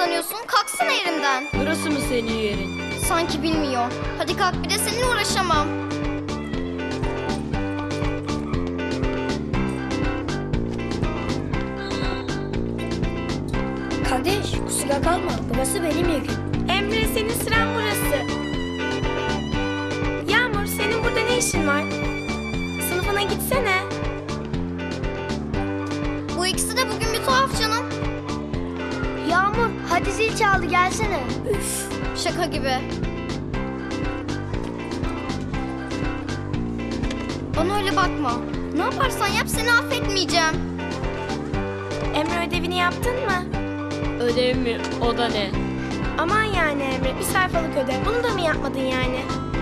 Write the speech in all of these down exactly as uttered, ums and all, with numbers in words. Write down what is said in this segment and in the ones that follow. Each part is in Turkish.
sanıyorsun? Kalksana yerinden. Burası mı senin yerin? Sanki bilmiyor. Hadi kalk, bir de seninle uğraşamam. Kardeş kusura kalma. Burası benim yerim. Emre, senin sıran burası. Yağmur, senin burada ne işin var? Sınıfına gitsene. Bu ikisi de bugün bir tuhaf canım. Yağmur hadi zil çaldı gelsene. Üf. Şaka gibi. Bana öyle bakma. Ne yaparsan yap, seni affetmeyeceğim. Emre, ödevini yaptın mı? Ödev mi? O da ne? Aman yani Emre, bir sayfalık ödev. Bunu da mı yapmadın yani?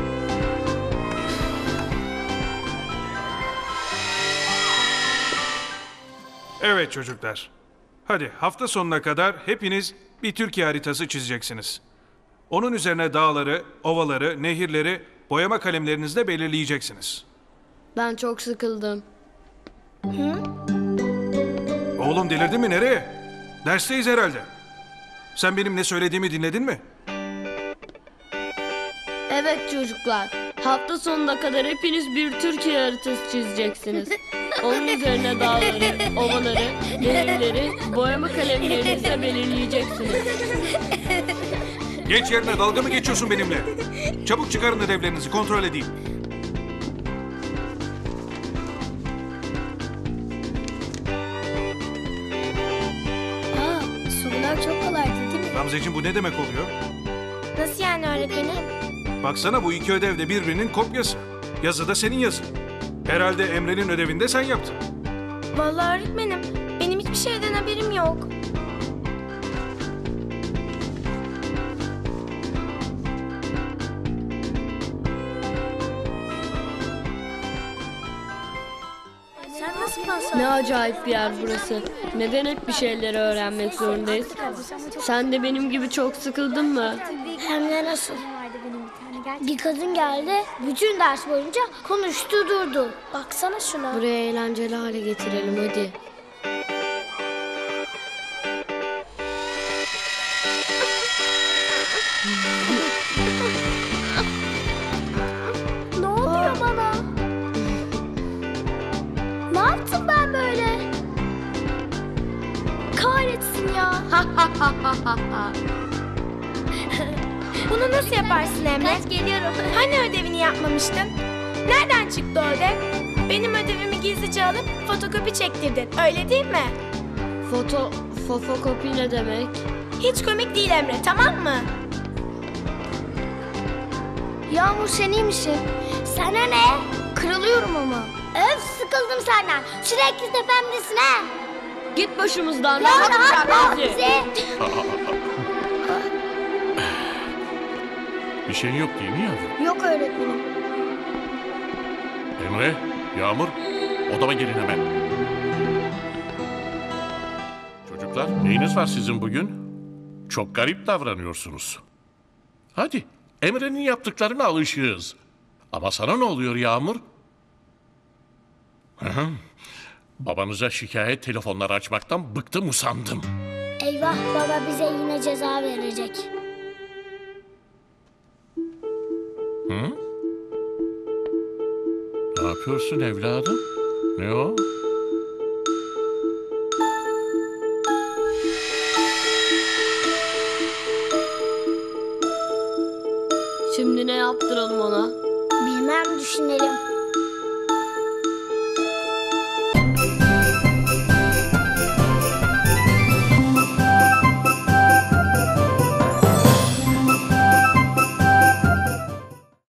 Evet çocuklar. Hadi hafta sonuna kadar hepiniz bir Türkiye haritası çizeceksiniz. Onun üzerine dağları, ovaları, nehirleri boyama kalemlerinizle belirleyeceksiniz. Ben çok sıkıldım. Oğlum delirdin mi, nereye? Dersteyiz herhalde. Sen benim ne söylediğimi dinledin mi? Evet çocuklar. Hafta sonuna kadar hepiniz bir Türkiye haritası çizeceksiniz. Onun üzerine dağları, ovaları, nehirleri boyama kalemlerinizle belirleyeceksiniz. Geç yerine, dalga mı geçiyorsun benimle? Çabuk çıkarın ödevlerinizi, kontrol edeyim. Aa, sorular çok kolaydı değil mi? Gamzeciğim, bu ne demek oluyor? Nasıl yani öğretmenim? Baksana, bu iki ödev de birbirinin kopyası. Yazı da senin yazın. Herhalde Emre'nin ödevini de sen yaptın. Vallahi öğretmenim, benim hiçbir şeyden haberim yok. Sen nasıl pas Ne acayip bir yer burası. Neden hep bir şeyleri öğrenmek zorundayız? Sen de benim gibi çok sıkıldın mı? Hem de nasıl? Bir kadın geldi, bütün ders boyunca konuştu durdu. Baksana şuna. Buraya eğlenceli hale getirelim hadi. Ne oluyor bana? Ne yaptım ben böyle? Kahretsin ya. Bunu nasıl yaparsın Emre? Kaç geliyorum. Hani ödevini yapmamıştın? Nereden çıktı o ödev? Benim ödevimi gizlice alıp fotokopi çektirdin, öyle değil mi? Foto, fotokopi ne demek? Hiç komik değil Emre, tamam mı? Yağmur sen iyi misin? Sana ne? Kırılıyorum ama. Öf sıkıldım senden. Sürekli tepemdesin ha. Git başımızdan. Ya rahat rahat bırak ol bizi. bizi. Bir şeyin yok değil mi yavrum? Yok öğretmenim. Emre, Yağmur, odama gelin hemen. Çocuklar, neyiniz var sizin bugün? Çok garip davranıyorsunuz. Hadi, Emre'nin yaptıklarına alışığız. Ama sana ne oluyor Yağmur? Hı hı. Babanıza şikayet telefonları açmaktan bıktım usandım. Eyvah baba bize yine ceza verecek. Hı? Ne yapıyorsun evladım? Ne o? Şimdi ne yaptıralım ona? Bilmem düşünelim.